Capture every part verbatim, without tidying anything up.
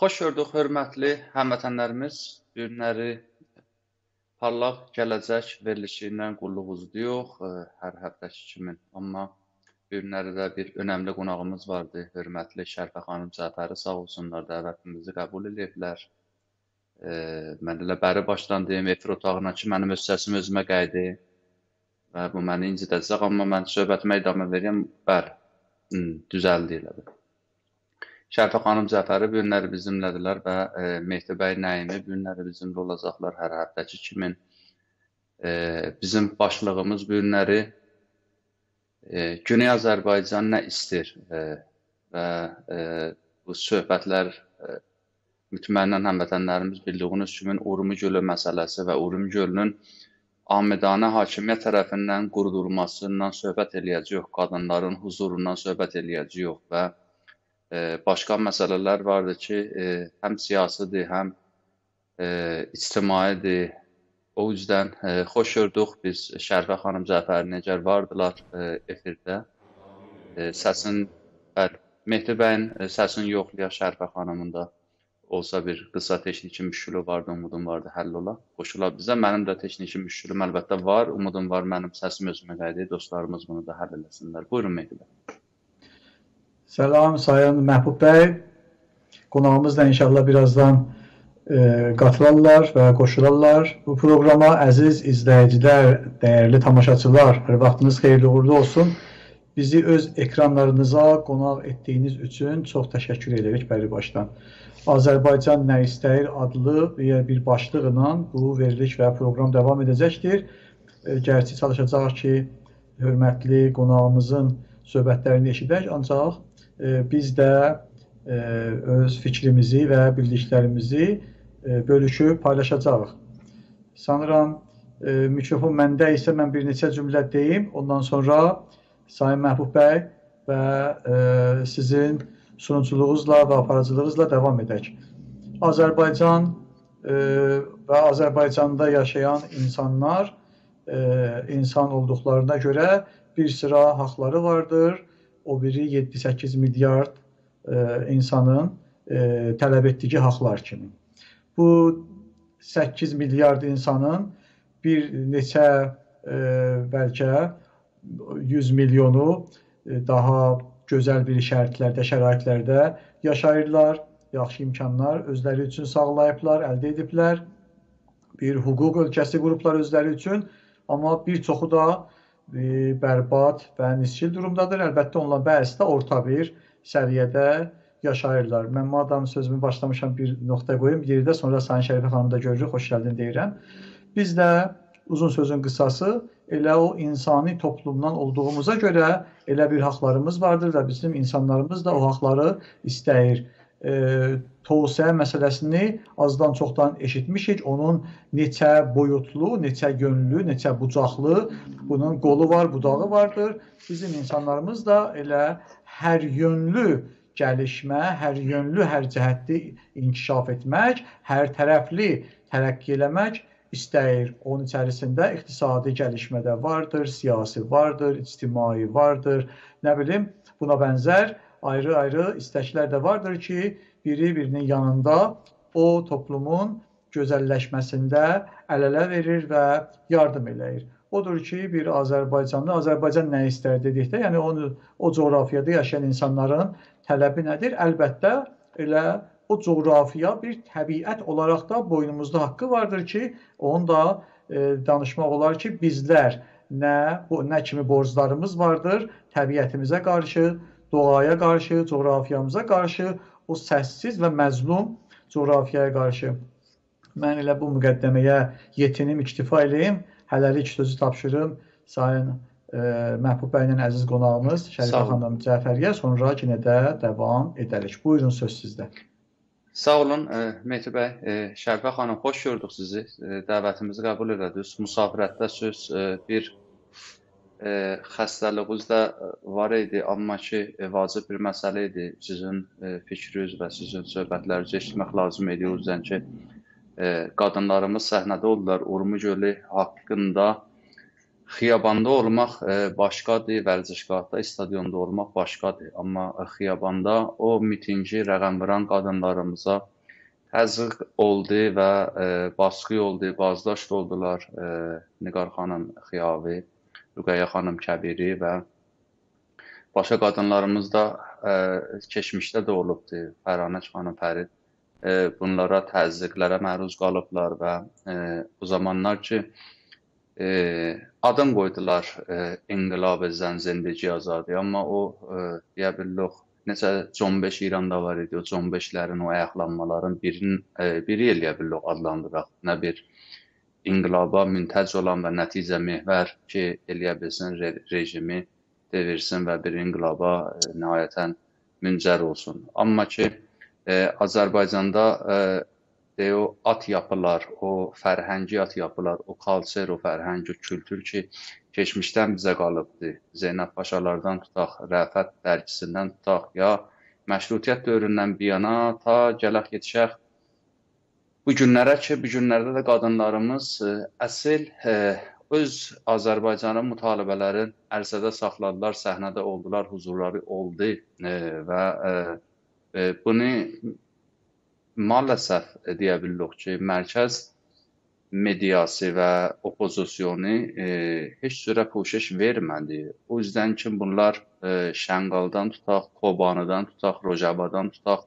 Xoş gördük, hörmətli həmvətənlərimiz. Bu günləri parlaq gələcək verilişi ilə qulluğunuzda yox, hər həftəki kimi. Amma bu günləri də bir önəmli qonağımız vardı, hörmətli Şərfə xanım Cəfəri, sağ olsunlar, dəvətimizi qəbul ediblər. Mən elə bəri başdan deyim, efir otağına ki, mənim öz səsim özümə qayıdı və bu məni incidəcək, amma mən söhbətimə idamə vereyim, bəli, düzəldi elədir. Şərfə xanım Cəfəri bu günləri bizimlədilər və e, Mehdi bəy Nəimi bu günləri bizimlə olacaqlar hər həftəki kimi. E, bizim başlığımız bu günləri e, Güney Azərbaycan nə istir e, və e, bu söhbətlər e, mütməyindən həmvətənlərimiz bildiyiniz kimi Urmi gölü məsələsi və Urmi gölünün amidanə hakimiyyət tərəfindən qurudulmasından söhbət eləyəcəyik, qadınların huzurundan söhbət eləyəcəyik və başqa məsələlər vardır ki, həm siyasidir, həm ictimaidir. O yüzdən xoş gördük biz Şərfə xanım Cəfəri necə vardılar efirdə. Səsin, Mehdi bəyin səsini yoxlayaq Şərfə xanımın da olsa bir qısa texniki müşkülü vardı, umudum vardı, həll ola. Qoşular bizə, mənim də texniki müşkülüm əlbəttə var, umudum var, mənim səsim özümə qaydı, dostlarımız bunu da həll eləsinlər. Buyurun Mehdi bəy. Selam Sayın Məhbub bəy. Qonağımız da inşallah birazdan e, qatılarlar və qoşularlar. Bu programa əziz izləyicilər, dəyərli tamaşaçılar, hər vaxtınız xeyirli uğurlu olsun. Bizi öz ekranlarınıza qonaq etdiyiniz üçün çox təşəkkür edirik bəri başdan. Azərbaycan nə istəyir adlı bir başlıqla bu veriliş və proqram davam edəcəkdir. E, Gərçi çalışacaq ki, hörmətli qonağımızın söhbətlərini eşidək, ancaq biz də öz fikrimizi və bildiklərimizi bölüşüb paylaşacağıq. Sanıram, mikrofon məndə isə mən bir neçə cümlə deyim, ondan sonra Sayın Məhbub bəy və sizin sunuculuğunuzla və aparıcılığınızla davam edək. Azərbaycan və Azərbaycanda yaşayan insanlar insan olduqlarına görə bir sıra haqları vardır. O biri yeddi səkkiz milyard e, insanın e, tələb etdiyi haqlar kimi. Bu səkkiz milyard insanın bir neçə, e, bəlkə yüz milyonu e, daha gözəl bir şərtlərdə, şəraitlərdə yaşayırlar. Yaxşı imkanlar özləri üçün sağlayıblar, əldə ediblər. Bir hüquq ölkəsi qurublar özləri üçün, amma bir çoxu da bərbad və nisçil durumdadır. Əlbəttə, onlar bəzi də orta bir səviyyədə yaşayırlar. Mən madam sözümü başlamışam bir nöqtə qoyum. Yerdə sonra Sayın Şərifə xanım da görürük, xoş gəldin deyirəm. Biz də uzun sözün qısası elə o insani toplumdan olduğumuza görə elə bir haqlarımız vardır və bizim insanlarımız da o haqları istəyir. E, Toğusə məsələsini azdan çoxdan eşitmişik. Onun neçə boyutlu, neçə yönlü, neçə bucaqlı, bunun qolu var, budağı vardır. Bizim insanlarımız da elə hər yönlü gəlişmə, hər yönlü, hər cəhətli inkişaf etmək, hər tərəfli tərəqqi eləmək istəyir. Onun içərisində iqtisadi gəlişmə də vardır, siyasi vardır, ictimai vardır, nə bilim, buna bənzər ayrı-ayrı istəklər də vardır ki, biri birinin yanında o toplumun gözəlləşməsində əl-ələ verir və yardım eləyir. Odur ki, bir Azərbaycanlı, Azərbaycan nə istər dedikdə, yəni onu, o coğrafiyada yaşayan insanların tələbi nədir? Əlbəttə, elə o coğrafiya bir təbiət olaraq da boynumuzda haqqı vardır ki, onu da e, danışmaq olar ki, bizlər nə, bu, nə kimi borclarımız vardır təbiətimizə qarşı, doğaya qarşı, coğrafiyamıza qarşı, o səssiz və məzlum coğrafiyaya qarşı. Mən elə bu müqəddəməyə yetinim, iktifa eləyim. Hələlik sözü tapşırım Sayın e, Məhbub bəylə əziz qonağımız Şərifə xanım Cəfəriyə, sonra yenə də davam edərik. Buyurun, söz sizdə. Sağ olun Mehdi bəy. E, Şərifə xanım, xoş gördük sizi. E, dəvətimizi qəbul edədiniz. Müsafirətdə söz e, bir E, xəstəliyiniz də var idi, amma ki, e, vacib bir məsələ idi. Sizin e, fikriniz və sizin söhbətlərinizi eşitmək lazım idi. O yüzden ki, e, qadınlarımız səhnədə oldular. Urmi gölü haqqında Xiyabanda olmaq e, başqadır, vərzişgahda, stadionda olmaq başqadır. Amma xiyabanda o mitingi rəqəm vuran qadınlarımıza təzyiq oldu və e, baskı oldu, bazdaşt oldular. E, Nigar xanım Xiyavi, Rüqəyyə xanım Kəbiri və başqa qadınlarımız da e, keçmişdə də olubdu. Fəranə xanım Fərid e, bunlara təzyiqlərə məruz qalıblar və e, o zamanlar ki e, adım qoydular e, İnqilab Zən Zindagi Azadi, amma o e, deyə bilirik necə Conbeş İranda var idi, o Conbeşlərin, o ayaqlanmaların birinin, e, biri eləyə bilirik adlandıraq. Nə bir inqilaba müntəc olan və nəticə məhvər ki, eləyə bilsin re rejimi devirsin və bir inqilaba e, nihayətən müncər olsun. Amma ki, e, Azərbaycanda e, de, o at yapılar, o fərhəngi at yapılar, o kalser, o fərhəngi, o kültür ki, keçmişdən bizə qalıbdır. Zeynəb Paşalardan tutaq, Rəfət dərgisindən tutaq, ya məşrutiyyət dövründən bir yana ta gələk yetişək bu günlərə ki, bu günlərdə də qadınlarımız e, əsl e, öz Azərbaycanın mütalibələrin ərsədə saxladılar, səhnədə oldular, huzurları oldu e, və e, e, bunu maalesef deyə bilirik ki, mərkəz mediası və opozisiyonu e, heç cürə puşeş vermədi. O yüzden ki, bunlar e, Şənqaldan tutaq, Kobanidən tutaq, Rojabadan tutaq,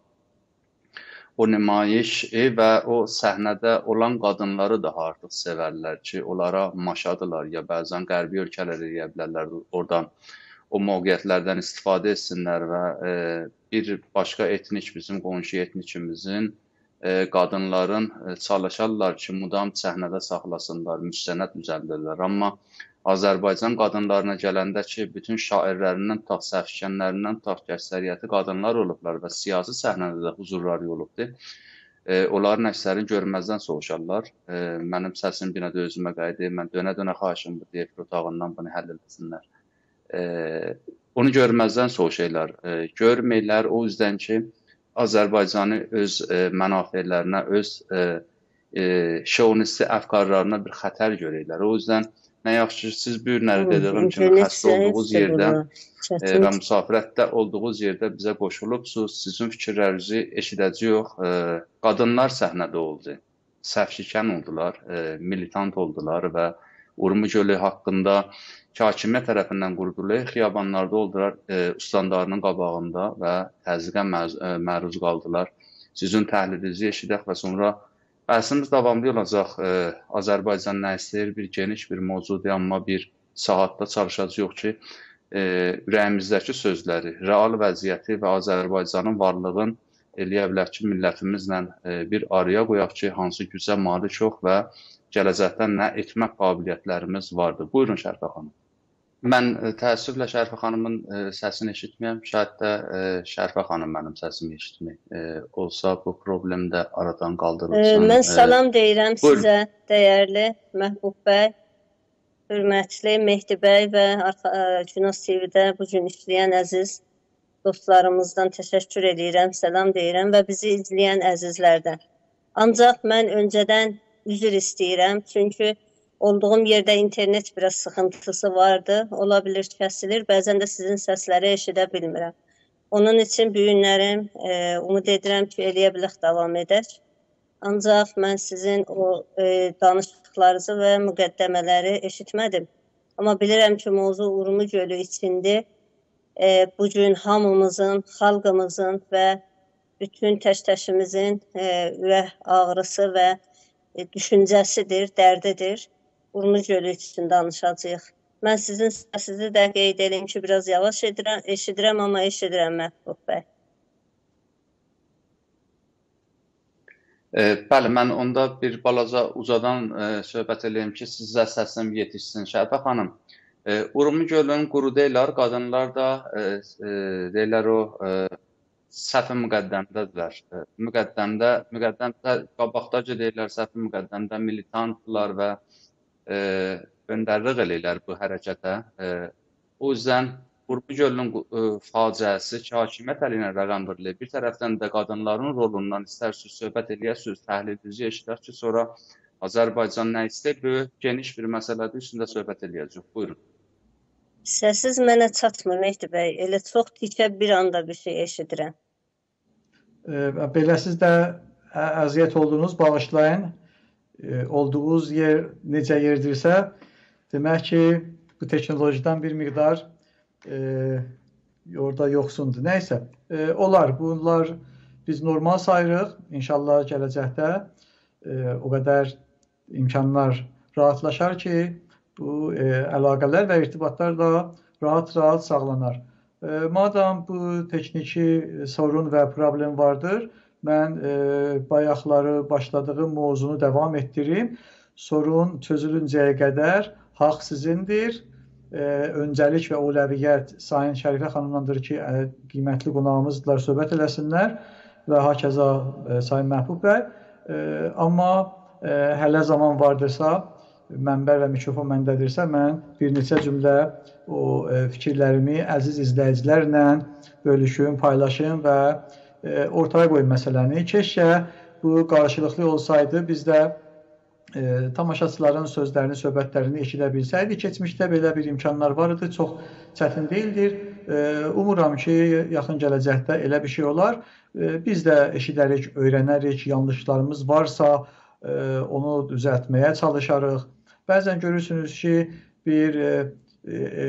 o nümayiş e, və o səhnədə olan qadınları da artıq sevərlər ki, onlara maşadılar ya bəzən qərbi ölkələr eləyə bilərlər oradan o mövqeyyətlərdən istifadə etsinlər və e, bir başqa etnik, bizim qonşu etnikimizin e, qadınların e, çalışarlar ki, mudam səhnədə saxlasınlar, müstənəd düzəldirlər. Amma Azərbaycan qadınlarına gələndə ki, bütün şairlərindən tutaq, səhvşənlərindən tutaq, gəstəriyyəti qadınlar olublar və siyasi səhnədə də huzurları olubdur. E, onların əksərini görməzdən soğuşarlar. E, mənim səsim bir də özümə qaydı, mən dönə-dönə xahişim bu deyib otağından bunu həll etsinlər. E, onu görməzdən soğuşurlar. E, görməyirlər, o yüzden ki, Azərbaycanı öz e, mənafirlərinə, öz e, e, şovnisti əfkarlarına bir xətər görürlər. O yüzden nə yaxşı ki, siz bu günləri dediyim kimi xəstə olduğunuz yerdə e, və müsafirətdə olduğunuz yerdə bizə qoşulubsuz, sizin fikirlərinizi eşidəcəyik. E, qadınlar səhnədə oldu, səhvşikən oldular, e, militant oldular və Urmu Gölü haqqında hakimiyyət tərəfindən qurdular, xiyabanlarda oldular, e, ustandarının qabağında və təzyiqə məruz qaldılar. Sizin təhlilinizi eşidək və sonra bəhsimiz davamlı olacaq. E, Azərbaycan nə istəyir? Bir geniş bir mövzudur, amma bir saatda çalışacağıq ki, e, ürəyimizdəki sözləri, real vəziyyəti və Azərbaycanın varlığın eləyə bilər ki, millətimizlə e, bir araya qoyaq ki, hansı gücə malik yox və gələcəkdən nə etmək qabiliyyətlərimiz vardır. Buyurun Şərifə xanım. Mən e, təəssüflə Şərifə xanımın e, səsini eşitməyəm. Şayət də e, Şərifə xanım mənim səsimi eşitmək e, olsa bu problem də aradan qaldırılsın. E, mən salam e, deyirəm buyurun. Sizə, dəyərli Məhbub bəy, hörmətli Mehdi bəy və Günos T V-də bu gün işləyən əziz dostlarımızdan təşəkkür edirəm, salam deyirəm və bizi izləyən əzizlərdən. Ancaq mən öncədən üzr istəyirəm, çünki olduğum yerdə internet biraz sıxıntısı vardı, ola bilir kəsilir, bəzən də sizin səsləri eşidə bilmirəm. Onun üçün bu günlərim e, umud edirəm ki, eləyə bilək davam edək. Ancaq mən sizin o e, danışdıqlarınızı və müqəddəmələri eşitmədim. Amma bilirəm ki, mövzu Urmu Gölü içindir. E, bugün hamımızın, xalqımızın və bütün təştəşimizin e, ürək ağrısı və e, düşüncəsidir, dərdidir. Urmu Gölü üçün danışacağıq. Mən sizin səsinizi də qeyd edeyim ki, biraz yavaş edirəm, eşidirəm, amma eşidirəm Məhbub bəy. E, bəli, mən onda bir balaca uzadan e, söhbət edeyim ki, sizə səsim yetişsin. Şərifə xanım, e, Urmu Gölün quru deyilər, qadınlar da e, e, deyilər o e, səhv-i müqəddəmdədirlər. E, müqəddəmdə, müqəddəmdə, qabaqdaca deyirlər, səhv-i müqəddəmdə militantdırlar və e, öndərlik eləyirlər bu hərəkətə. E, o yüzden Urmu Gölünün e, faciəsi ki, hakimiyyət əlinə rəqəm verilir. Bir tərəfdən də qadınların rolundan istərsiniz söhbət eləyəsiniz, təhlilinizi eşidər ki, sonra Azərbaycan nə istəyir? Böyük, geniş bir məsələdir, üstündə söhbət edəcəyik. Buyurun. Səsiz mənə çatmır Mehdi bəy. Elə çox tikə bir anda bir şey eşidirəm. E, belə siz də əziyyət oldunuz, bağışlayın. E, olduğunuz yer necə yerdirsə, demək ki, bu teknolojiden bir miqdar e, orada yoxsundur. Nəysə, e, olar. Bunlar biz normal sayırıq. İnşallah gələcəkdə e, o qədər imkanlar rahatlaşar ki, bu e, əlaqələr və irtibatlar da rahat-rahat sağlanar. E, madam bu texniki sorun və problem vardır, mən e, bayaqları başladığım mövzunu devam etdireyim. Sorun çözülüncəyə qədər haqq sizindir. E, öncəlik və əvvəliyyət Sayın Şərifə xanımdandır ki, e, qiymətli qonağımızdırlar, söhbət eləsinlər və hakeza e, Sayın Məhbub bəy. E, amma e, hələ zaman vardırsa, mənbə və mikrofon məndədirsə, mən bir neçə cümlə o e, fikirlərimi əziz izləyicilərlə bölüşüm, paylaşım və e, ortaya qoyum məsələni. Keşkə bu qarşılıqlı olsaydı, biz də e, tamaşaçıların sözlərini, söhbətlərini eşidə bilsəydik. Keçmişdə belə bir imkanlar var idi, çox çətin deyildir. E, umuram ki, yaxın gələcəkdə elə bir şey olar. E, biz də eşidərik, öyrənərik, yanlışlarımız varsa e, onu düzəltməyə çalışarıq. Bəzən görürsünüz ki, bir e, e,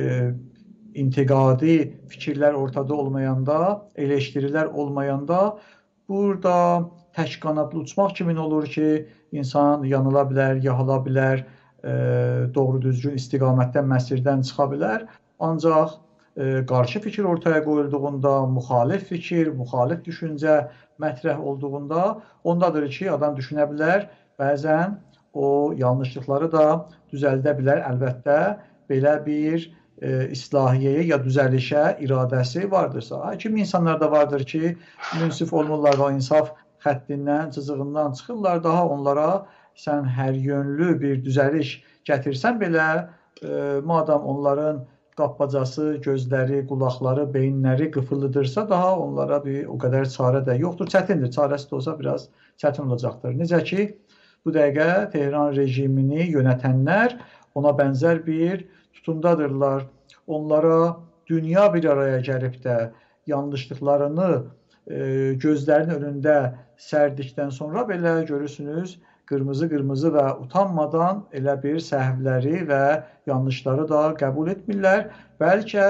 intiqadi fikirlər ortada olmayanda, eleştirilər olmayanda, burada tək qanadlı uçmaq kimin olur ki, insan yanıla bilər, yahıla bilər, e, doğru düzgün istiqamətdən, məsirdən çıxa bilər. Ancaq e, qarşı fikir ortaya qoyulduğunda, müxalif fikir, müxalif düşüncə mətrəh olduğunda, ondadır ki, adam düşünə bilər, bəzən o yanlışlıqları da düzəldə bilər. Əlbəttə, belə bir e, islahiyyəyə ya düzəlişə iradəsi vardırsa. Kimi insanlar da vardır ki, münsif olmurlar və insaf xəttindən, cızığından çıxırlar. Daha onlara sən hər yönlü bir düzəliş gətirsən belə, e, madam onların qappacası, gözləri, qulaqları, beyinləri qıfıllıdırsa, daha onlara bir o qədər çarə də yoxdur. Çətindir, çarəsi də olsa biraz çətin olacaqdır. Necə ki, bu dəqiqə Tehran rejimini yönətənlər ona bənzər bir tutumdadırlar. Onlara dünya bir araya gəlib də yanlışlıqlarını e, gözlərinin önündə sərdikdən sonra belə görürsünüz, qırmızı-qırmızı və utanmadan elə bir səhvləri və yanlışları da qəbul etmirlər. Bəlkə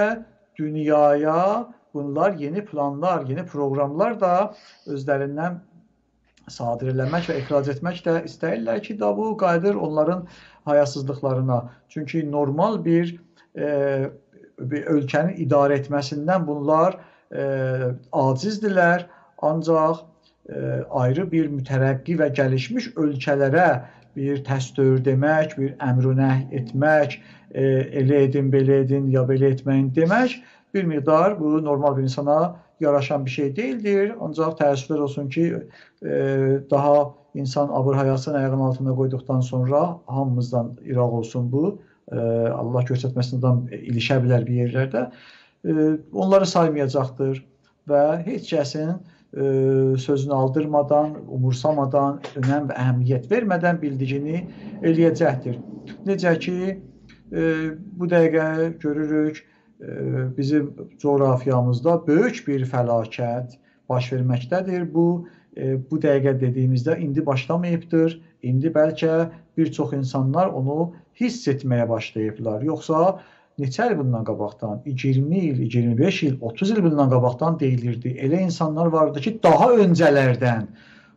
dünyaya bunlar yeni planlar, yeni proqramlar da özlərindən sadir eləmək və ixrac etmək də istəyirlər ki, da bu qayıdır onların hayasızlıqlarına. Çünki normal bir, e, bir ölkənin idarə etməsindən bunlar e, acizdirlər. Ancaq e, ayrı bir mütərəqqi və gəlişmiş ölkələrə bir təsdür demək, bir əmrünəh etmək, e, elə edin, belə edin, ya belə etməyin demək bir miqdar bu normal bir insana yaraşan bir şey değildir. Ancaq təəssüflər olsun ki, e, daha insan abır hayasını ayağın altına koyduktan sonra hamımızdan iraq olsun bu. E, Allah göstərməsindən ilişə bilər bir yerlərdə. E, onları saymayacaqdır və heç kəsin e, sözünü aldırmadan, umursamadan, önəm və əhəmiyyət vermədən bildigini eləyəcəkdir. Necə ki, e, bu dəqiqə görürük, bizim coğrafiyamızda böyük bir fəlakət baş verməkdədir. Bu, bu dəqiqə dediyimizdə indi başlamayıbdır. İndi bəlkə bir çox insanlar onu hiss etməyə başlayıblar. Yoxsa neçə il bundan qabaqdan, iyirmi il, iyirmi beş il, otuz il bundan qabaqdan deyilirdi. Elə insanlar vardı ki, daha öncələrdən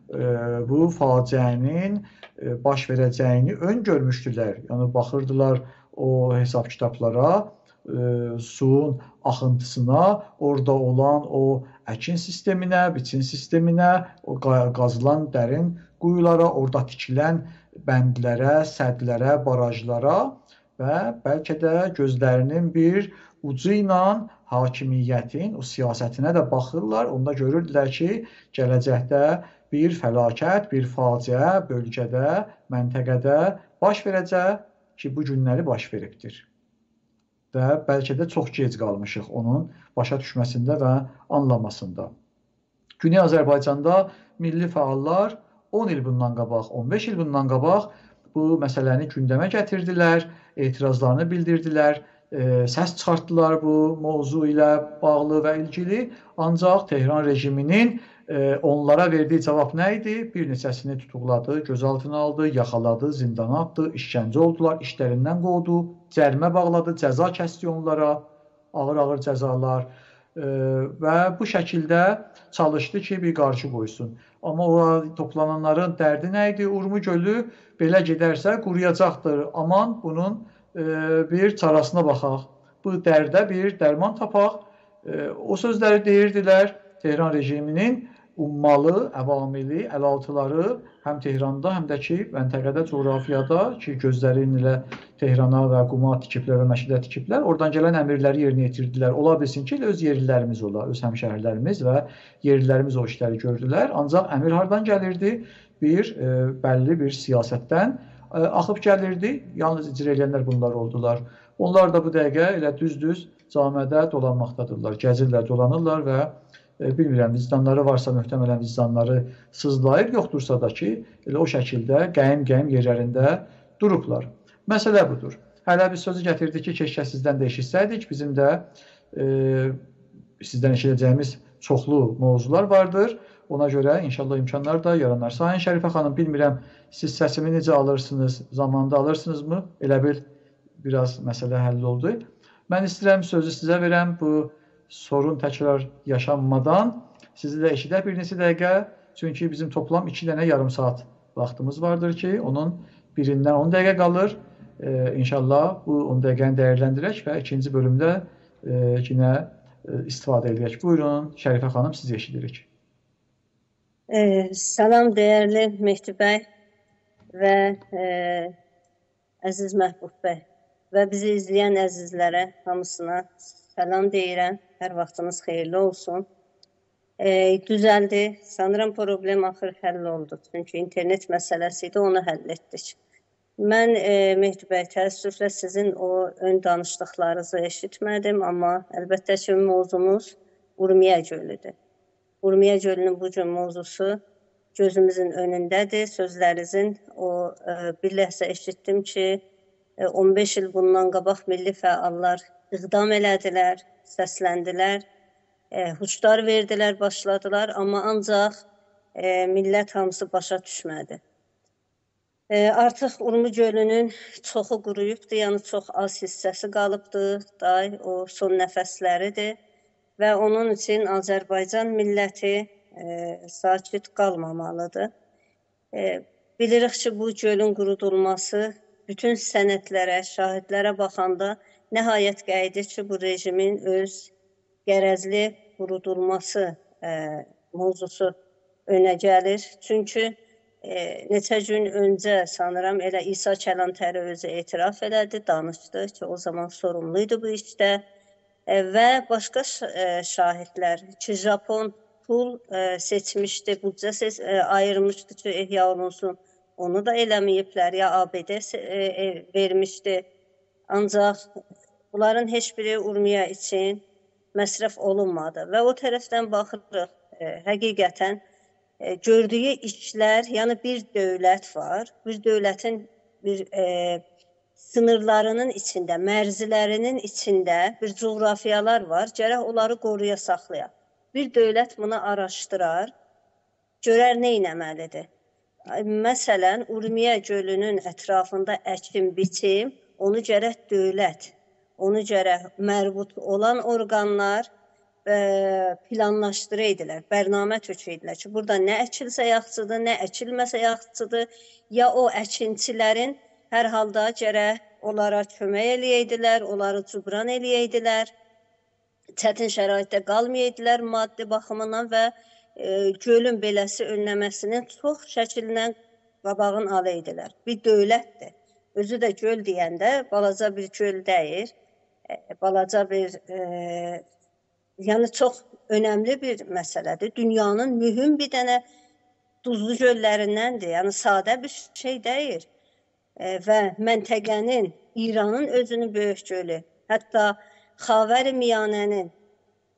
bu faciənin baş verəcəyini öngörmüşdülər. Yəni, baxırdılar o hesab kitablara, suyun axıntısına, orada olan o əkin sisteminə, biçin sisteminə, o qazılan dərin quyulara, orada tikilən bəndlərə, sədlərə, barajlara və bəlkə də gözlərinin bir ucu ilə hakimiyyətin o siyasətinə də baxırlar. Onda görürdülər ki, gələcəkdə bir fəlakət, bir faciə bölgədə, məntəqədə baş verəcək ki, bu günləri baş veribdir. Və bəlkə də çox gec qalmışıq onun başa düşməsində və anlamasında. Güney Azərbaycanda milli fəallar on il bundan qabaq, on beş il bundan qabaq bu məsələni gündəmə gətirdilər, etirazlarını bildirdilər, e, səs çıxartdılar bu mövzu ilə bağlı və ilgili. Ancaq Tehran rejiminin e, onlara verdiyi cavab nə idi? Bir neçəsini tutuqladı, gözaltına aldı, yaxaladı, zindana atdı, işgəncə oldular, işlərindən qovdu, cərimə bağladı, cəza kəsdi onlara, ağır-ağır cəzalar e, və bu şəkildə çalışdı ki, bir qarşı qoysun. Amma o toplananların dərdi nə idi? Urmu gölü belə gedərsə quruyacaqdır. Aman bunun e, bir çarasına baxaq. Bu dərdə bir dərman tapaq. E, o sözləri deyirdilər Tehran rejiminin ummalı, əvamili, əlaltıları həm Tehranda, həm də ki, məntəqədə, coğrafiyada ki, gözlərin ilə Tehrana və Quma tikiblər və Məşədə tikiblər, oradan gələn əmirləri yerinə yetirdilər. Ola bilsin ki, öz yerlilərimiz ola, öz həmşəhərlərimiz və yerlilərimiz o işləri gördülər. Ancaq əmir hardan gəlirdi? Bir, e, bəlli bir siyasətdən e, axıb gəlirdi. Yalnız icra edənlər bunlar oldular. Onlar da bu dəqiqə elə düz-düz camədə dolanmaqdadırlar, gəzirlər, dolanırlar və bilmirəm, vicdanları varsa möhtəmələn vicdanları sızlayır, yoxdursa da ki, elə o şəkildə qəyim-qəyim yerlərində durublar. Məsələ budur. Hələ bir sözü gətirdik ki, keşkə sizdən də eşitsəydik, bizim də e, sizdən eşidəcəyimiz çoxlu mövzular vardır. Ona görə inşallah imkanlar da yaranar. Sayın Şərifə xanım, bilmirəm, siz səsimi necə alırsınız, zamanda alırsınızmı? Elə bir biraz məsələ həll oldu. Mən istəyirəm sözü sizə verəm, bu sorun təkrar yaşanmadan sizi də eşidək bir neçə dəqiqə. Çünki bizim toplam iki dənə yarım saat vaxtımız vardır ki, onun birindən on dəqiqə qalır. Ee, İnşallah bu on dəqiqəni dəyərləndirək və ikinci bölümdə e, yine e, istifadə edək. Buyurun, Şərifə xanım, sizi eşidirik. Ee, salam değerli Mehdi bəy və e, əziz Məhbub bəy və bizi izləyən əzizlərə hamısına salam deyirəm. Hər vaxtınız xeyirli olsun. E, düzəldi. Sanırım problem axır həll oldu. Çünki internet məsələsi idi, onu həll etdik. Mən e, Mehdi bəy, təəssüflə sizin o ön danışdıqlarınızı eşitmədim, amma əlbəttə ki, mövzumuz Urmiya gölüdür. Urmiya gölünün bu gün mövzusu gözümüzün önündədir. Sözlərinizin o e, bir ləhzə eşitdim ki, e, on beş il bundan qabaq milli fəallar iqdam elədilər, səsləndilər, e, huşdar verdilər, başladılar, amma ancaq e, millət hamısı başa düşmədi. E, artıq Urmu gölünün çoxu quruyubdur, yəni çox az hissəsi qalıbdır, day, o son nəfəsləridir və onun üçün Azərbaycan milləti e, sakit qalmamalıdır. E, bilirik ki, bu gölün qurudulması bütün sənədlərə, şahidlərə baxanda nəhayət qəidir ki, bu rejimin öz qərəzli qurudulması e, mövzusu önə gəlir. Çünki e, neçə gün öncə sanıram elə İsa Kələntəri özü etiraf elədi, danışdı ki, o zaman sorumluydu bu işdə e, və başqa e, şahidlər ki, Japon pul e, seçmişdi, büdcə seç, e, ayırmışdı ki, ehya olunsun. Onu da eləməyiblər, ya A B D e, e, vermişdi. Ancaq bunların heç biri Urmiya üçün məsrəf olunmadı və o tərəfdən baxırıq, e, həqiqətən e, gördüyü işlər, yəni bir dövlət var, bir dövlətin bir e, sınırlarının içində, mərzilərinin içində bir coğrafiyalar var, gərək onları qoruya saxlayaq. Bir dövlət bunu araşdırar, görər nə etməlidir. Məsələn, Urmiya gölünün ətrafında əkin biçim, onu gərək dövlət, onu gərək mərbut olan orqanlar e, planlaşdırıydilər, bərnamə töküydülər ki, burada nə əkilsə yaxşıdır, nə əkilməsə yaxşıdır, ya o əkinçilərin hər halda gərək onlara kömək eləyəydilər, onları cübran eləyəydilər, çətin şəraitdə qalmayaydılar maddi baxımından və e, gölün beləsi önləməsinin çox şəkillə qabağın alaydılar. Bir dövlətdir. Özü də göl deyəndə balaca bir göl deyil, e, balaca bir, e, yəni çox önəmli bir məsələdir. Dünyanın mühüm bir dənə duzlu göllərindəndir, yəni sadə bir şey deyil. E, və məntəqənin, İranın özünün böyük gölü, hətta Xavər-i Miyanənin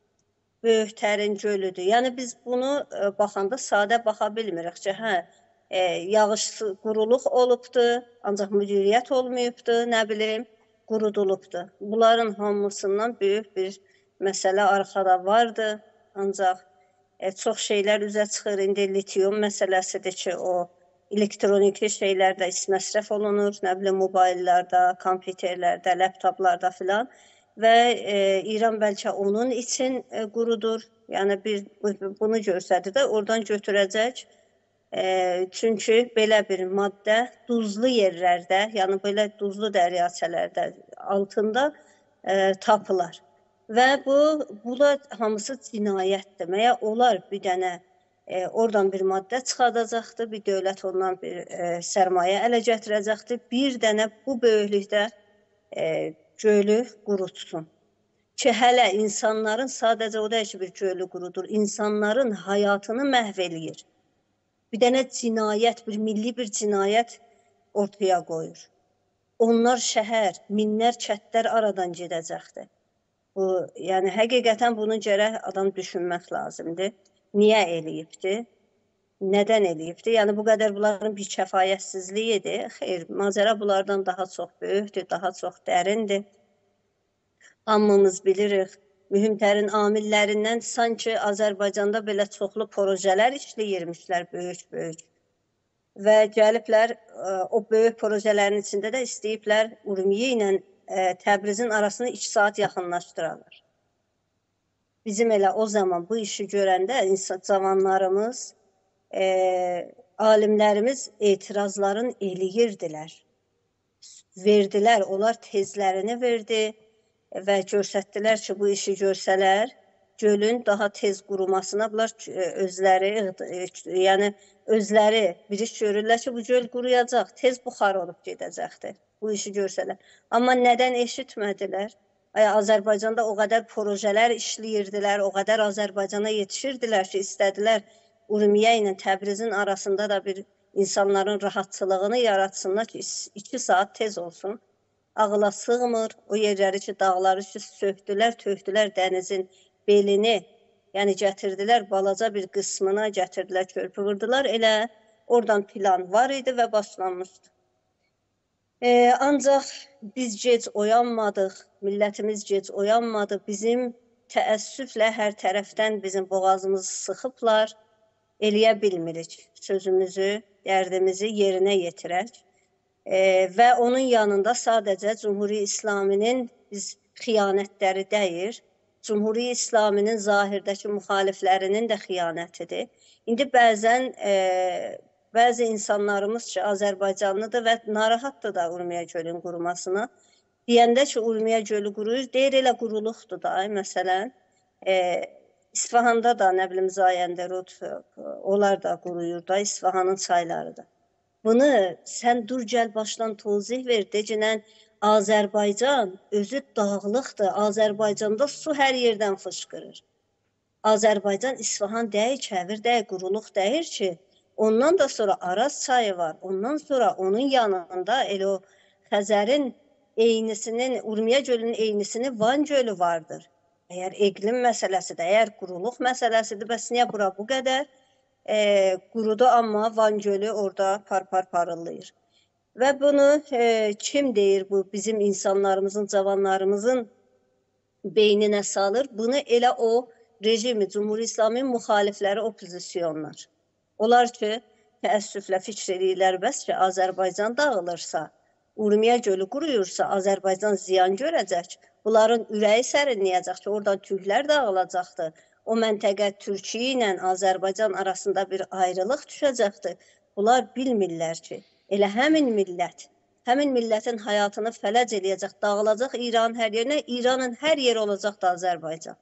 böyük tərin gölüdür. Yəni biz bunu e, baxanda sadə baxa bilmirik ki, hə, e, yağışlı quruluq olubdu, ancaq müdiriyyət olmayıbdı, nə bilim, qurudulubdu. Bunların hamısından böyük bir məsələ arxada vardı, ancaq e, çox şeylər üzə çıxır. İndi litium məsələsidir ki, o elektroniki şeylərdə isməsrəf olunur, nə bilim, mobillərdə, kompüterlərdə, laptoplarda filan və e, İran bəlkə onun için e, qurudur. Yəni bir bunu görsədir də oradan götürəcək. E, çünki belə bir maddə duzlu yerlərdə, yəni belə duzlu dəryəçələrdə altında e, tapılar. Və bu, bu da hamısı cinayətdir. Məyə olar bir dənə e, oradan bir maddə çıxadacaqdır, bir dövlət ondan bir e, sərmayə ələ gətirəcəkdir, bir dənə bu böyüklükdə e, gölü qurutsun. Ki, hələ insanların, sadəcə o da ki, bir gölü qurudur, insanların həyatını məhv eləyir. Bir dənə cinayət, bir milli bir cinayət ortaya qoyur. Onlar şəhər, minlər kətlər aradan gedəcəkdir. Bu, yəni həqiqətən bunu gərək adam düşünmək lazımdır. Niyə eləyibdi? Nədən eləyibdi? Yəni bu qədər bunların bir kəfayətsizliyidir. Xeyr, macəra bunlardan daha çox böyükdür, daha çox dərindir. Hamımız bilirik, mühümtərin amillərindən sanki Azərbaycanda belə çoxlu projelər işləyirmişlər, böyük-böyük. Və gəliblər, o böyük projələrin içində də istəyiblər Urmiye ilə Təbrizin arasını iki saat yaxınlaşdırarlar. Bizim elə o zaman bu işi görəndə insan cavanlarımız, e, alimlərimiz etirazların eləyirdilər. Verdilər, onlar tezlərini verdi və göstərdilər ki, bu işi görsələr, gölün daha tez qurumasına bunlar özləri, yəni özləri bir iş görürlər ki, bu göl quruyacaq, tez buxar olub gedəcəkdir. Bu işi görsələr. Amma nədən eşitmədilər? Ay, Azərbaycanda o qədər projelər işləyirdilər, o qədər Azərbaycana yetişirdilər ki, istədilər Urmiye ilə Təbrizin arasında da bir insanların rahatçılığını yaratsınlar ki, iki saat tez olsun. Ağla sığmır, o yerləri ki, dağları ki, söktülər, tökdülər dənizin belini, yəni gətirdilər, balaca bir qismına gətirdilər, körpü vurdular, elə oradan plan var idi və başlanmışdı. Ee, ancaq biz gec oyanmadıq, millətimiz gec oyanmadı. Bizim təəssüflə hər tərəfdən bizim boğazımızı sıxıblar, eləyə bilmirik sözümüzü, dərdimizi yerinə yetirək. Ee, və onun yanında sadəcə Cumhuri İslaminin biz xiyanətləri deyir, Cumhuri İslaminin zahirdəki müxaliflərinin də xiyanətidir. İndi bəzən e, bəzi insanlarımız ki, Azərbaycanlıdır və narahatdır da Urmiye gölün qurumasına. Deyəndə ki, Urmiye gölü quruyur, deyir elə quruluqdur da, məsələn. E, İsfahanda da, nə bilim, Zayəndərud, onlar da quruyur da, İsfahanın çayları da. Bunu sən dur gəl başdan tozih ver, decinən Azərbaycan özü dağlıqdır, Azərbaycanda su hər yerdən fışqırır. Azərbaycan İsfahan deyil, Kəvir deyil, quruluq deyir ki, ondan da sonra Araz çayı var. Ondan sonra onun yanında elə o Xəzərin eynisinin, Urmiye gölünün eynisinin Van gölü vardır. Əgər iqlim məsələsidir, əgər quruluq məsələsidir, bəs niyə bura bu qədər e, qurudu, amma Van gölü orada par-par parıldayır. Və bunu e, kim deyir, bu bizim insanlarımızın, cavanlarımızın beyninə salır? Bunu elə o rejimi, Cumhuri İslamın müxalifləri, opozisyonlar. Onlar ki, təəssüflə fikr edirlər, bəs ki, Azərbaycan dağılırsa, Urmiye gölü quruyursa, Azərbaycan ziyan görəcək. Bunların ürəyi sərinləyəcək ki, oradan tüklər dağılacaqdır. O məntəqə Türkiyə ilə Azərbaycan arasında bir ayrılıq düşəcəkdir. Bunlar bilmirlər ki, elə həmin millət, həmin millətin həyatını fələc eləyəcək, dağılacaq İranın hər yerinə, İranın hər yeri olacaq da Azərbaycan.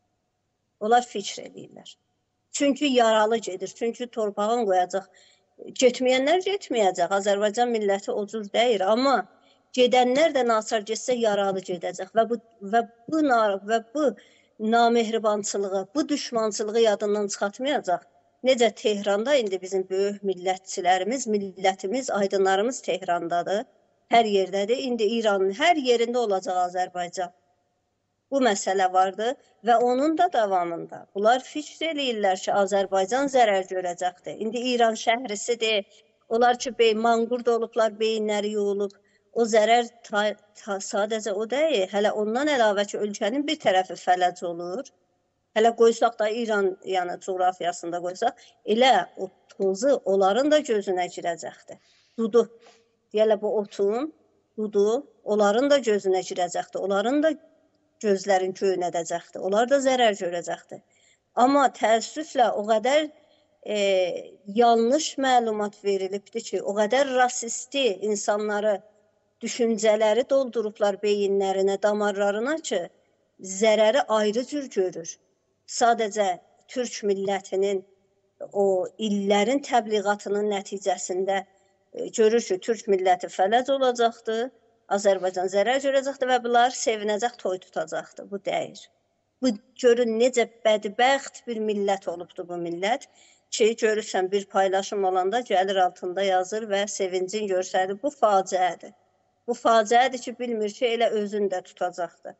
Onlar fikr edirlər. Çünki yaralı gedir, çünki torpağın qoyacaq. Getməyənlər getməyəcək, Azərbaycan milləti o cür deyir, amma gedənlər də naçar getsə yaralı gedəcək və bu, və bu, və bu namehribançılığı, bu düşmançılığı yadından çıxartmayacaq. Necə Tehranda indi bizim böyük millətçilərimiz, millətimiz, aydınlarımız Tehrandadır, hər yerdədir. İndi İranın hər yerində olacaq Azərbaycan. Bu məsələ vardı və onun da davamında bunlar fikr eləyirlər ki, Azərbaycan zərər görəcəkdir. İndi İran şəhrisidir, onlar ki, bey, manqurt olublar, beyinləri yuyulub. O zərər ta, ta, sadəcə o deyil, hələ ondan əlavə ki, ölkənin bir tərəfi fələc olur. Hələ qoysaq da İran yəni coğrafiyasında qoysaq, elə o tozu onların da gözünə girəcəkdir. Dudu, deyələ bu otun dudu onların da gözünə girəcəkdir. Onların da gözlərin göynədəcəkdir. Onlar da zərər görəcəkdir. Amma təəssüflə o qədər e, yanlış məlumat verilibdir ki, o qədər rasisti insanları, düşüncələri doldurublar beyinlərinə, damarlarına ki, zərəri ayrı cür görür. Sadəcə Türk millətinin o illərin təbliğatının nəticəsində e, görür ki, Türk milləti fələc olacaqdır, Azərbaycan zərər görəcəkdir və bunlar sevinəcək, toy tutacaqdır. Bu deyir. Bu görün necə bədbəxt bir millət olubdur bu millət ki, görürsən bir paylaşım olanda gəlir altında yazır və sevincin görsədir. Bu faciədir. Bu faciədir ki, bilmir ki, elə özünü də tutacaqdır.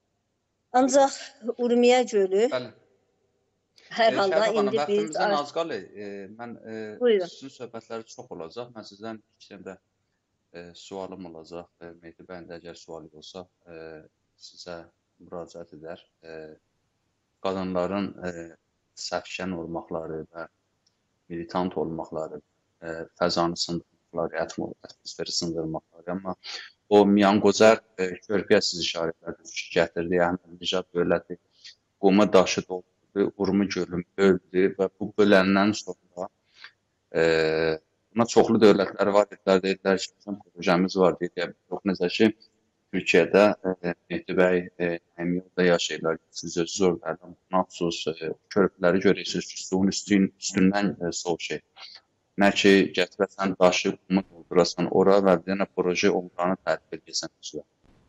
Ancaq Urmiya gölü Bəli. hər E, halda Şərif xanım, indi biz... vaxtımızdan az qalır. E, mən e, Buyurun. sizin söhbətləri çox olacaq. Mən sizdən iki də e, sualım olacaq. E, Mehdi bəyin də əgər sualı olsa e, sizə müraciət edər. E, qadınların e, səfkən olmaqları və militant olmaqları, e, fəzanı sındırmaqları, atmosferi sındırmaqları. Amma o Miyanqozər e, körpüyə siz işarətlərdə gətirdi. Əhməd-Nicat dövləti qumu daşı doldurdu, Urmu gölü böldü və bu böləndən sonra e, buna çoxlu dövlətlər var. Dedilər, dedilər ki, bizim projemiz var. Dedilər, yox, necə ki, Türkiyədə e, Mehdi bəy e, həm yolda yaşayırlar. Siz özünüz oradan naxsus e, körpüləri görürsünüz ki, suyun üstün, üstündən e, soğuk şey. Nə ki, gətirəsən daşı, qumu doldurasan ora və bir dənə proje onlarını tərtib edəsən üzrə.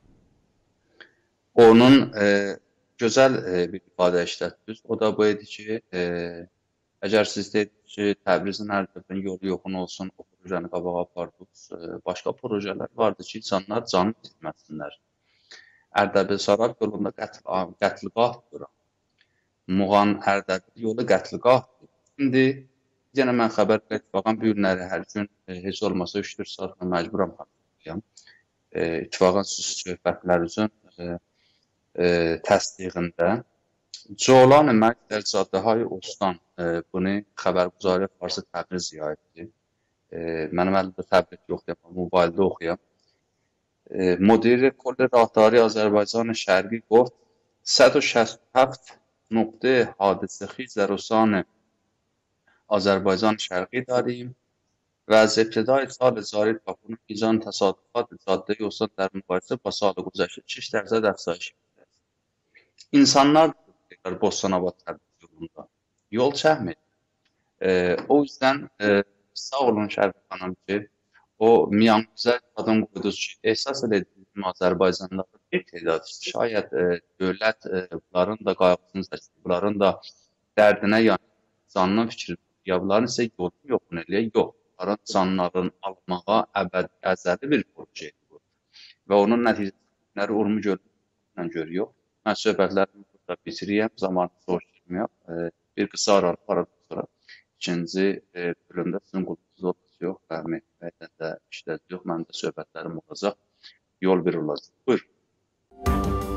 Onun e, gözəl e, bir ifadə işlətdiniz. O da bu idi ki, e, əgər siz dediniz ki, Təbrizin hər tərəfinin yolu yoxun olsun, o projəni qabağa apardınız, e, başqa projelər vardı ki, insanlar canı itirməsinlər. Ərdəbil Saray yolunda qətl, qətliqahdır. Muğan Ərdəbil yolu qətliqahdır. İndi yenə mən xəbər ittifaqan bu günləri hər gün e, heç olmasa üç dörd saat məcburam xəbərliyəm. E, ittifaqan söhbətlər üçün e, e, təsdiqində Coğlan Mərkəz Caddehay Ostan e, bunu xəbərguzarı Farsı Təbriz ziyarətdir. E, mənim əlimdə təbrik yoxdur, mobildə oxuyam. E, Müdiri Kol Rahtari Azərbaycan Şərqi گفت صد و شصت و هفت نقطه حادثه خیز در استان آذربایجان شرقی داریم و از ابتدای سال جاری تا کنون میزان تصادفات جاده استان در مقایسه با سال گذشته شش درصد افزایش یافته است. İnsanlar Bostanabad Təbriz yolunda yol çəkmir. E, o yüzden e, sağ olun Şərif xanım ki, o Miyanqozər qadın qoyduğu ki, ehsas edildiğim Azərbaycanlılar bir tədad şayət e, dövlət e, bunların da qayğısını çəkir, bunların da dərdinə yani canının fikri, ya bunların ise yolunu yoxun eləyə, yox. Bunların canlarını almağa əbəd, əzəli bir projedir bu. Və onun nəticələri Urmu gölündən görüyor. Mən söhbətlərimi burada bitiriyəm, zamanı soğuşturmayaq. E, bir qısa aralıq aradan sonra ikinci e, bölümdə sizin qulunuz olacaq yox, və Mehdi də işlədi yox, mənim də söhbətlərim olacaq, yol bir olacaq. Buyur.